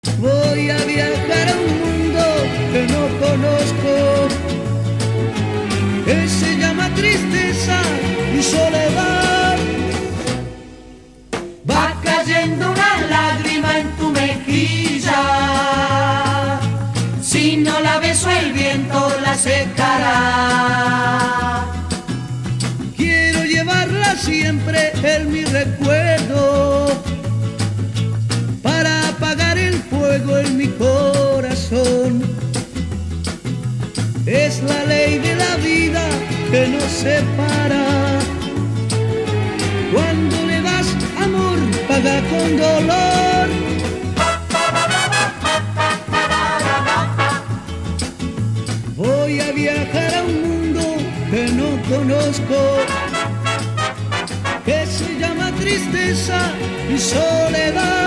Voy a viajar a un mundo que no conozco, que se llama tristeza y soledad. Va cayendo una lágrima en tu mejilla, si no la beso el viento la secará. Quiero llevarla siempre en mi recuerdo, para apagar el fuego en mi corazón. Es la ley de la vida que nos separa. Cuando le das amor, paga con dolor. Voy a viajar a un mundo que no conozco, que se llama tristeza y soledad.